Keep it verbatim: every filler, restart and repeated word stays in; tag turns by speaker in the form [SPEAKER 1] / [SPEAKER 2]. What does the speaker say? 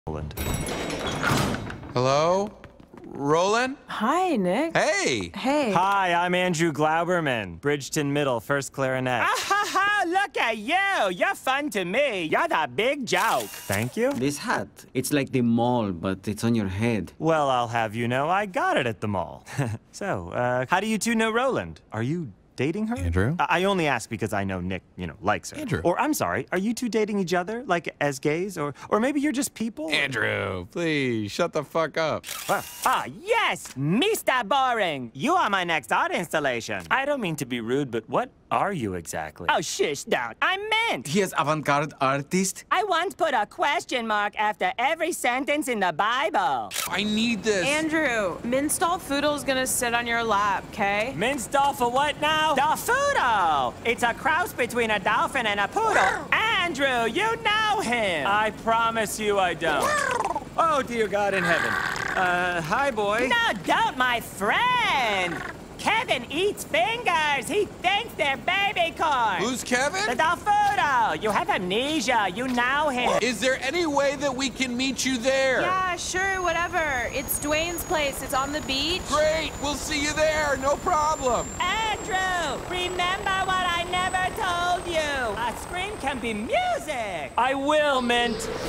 [SPEAKER 1] Roland.
[SPEAKER 2] Hello? Roland?
[SPEAKER 3] Hi, Nick.
[SPEAKER 2] Hey!
[SPEAKER 3] Hey.
[SPEAKER 1] Hi, I'm Andrew Glauberman, Bridgeton Middle, first clarinet.
[SPEAKER 4] Ah ha ha! Look at you! You're fun to me. You're the big joke.
[SPEAKER 1] Thank you.
[SPEAKER 5] This hat, it's like the mall, but it's on your head.
[SPEAKER 1] Well, I'll have you know, I got it at the mall. So, uh, how do you two know Roland? Are you dating her?
[SPEAKER 2] Andrew?
[SPEAKER 1] I I only ask because I know Nick, you know, likes her.
[SPEAKER 2] Andrew.
[SPEAKER 1] Or, I'm sorry, are you two dating each other, like, as gays? Or or maybe you're just people?
[SPEAKER 2] Andrew, please, shut the fuck up.
[SPEAKER 4] Ah, yes! Mister Boring! You are my next art installation.
[SPEAKER 1] I don't mean to be rude, but what are you exactly?
[SPEAKER 4] Oh, shush down. I meant.
[SPEAKER 5] He is avant-garde artist.
[SPEAKER 4] I once put a question mark after every sentence in the Bible.
[SPEAKER 2] I need this.
[SPEAKER 3] Andrew, Minstall Foodle's gonna sit on your lap, okay?
[SPEAKER 4] Minced off for what now? The Foodle! It's a cross between a dolphin and a poodle. Andrew, you know him!
[SPEAKER 1] I promise you I don't. Oh, dear God in heaven. Uh, hi, boy.
[SPEAKER 4] No, don't, my friend! Kevin eats fingers! He thinks they're baby corn!
[SPEAKER 2] Who's
[SPEAKER 4] The
[SPEAKER 2] Kevin?
[SPEAKER 4] Dolfudo! You have amnesia. You know him.
[SPEAKER 2] Is there any way that we can meet you there?
[SPEAKER 3] Yeah, sure, whatever. It's Dwayne's place. It's on the beach.
[SPEAKER 2] Great, we'll see you there, no problem.
[SPEAKER 4] Andrew, remember what I never told you. A scream can be music.
[SPEAKER 1] I will, Mint.